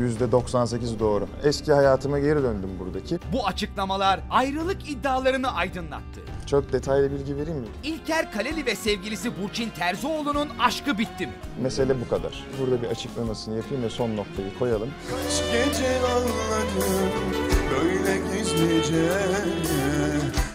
%98 doğru. Eski hayatıma geri döndüm buradaki. Bu açıklamalar ayrılık iddialarını aydınlattı. Çok detaylı bilgi vereyim mi? İlker Kaleli ve sevgilisi Burçin Terzioğlu'nun aşkı bitti mi? Mesele bu kadar. Burada bir açıklamasını yapayım ve son noktayı koyalım. Kaç gece ağladım böyle gizlice.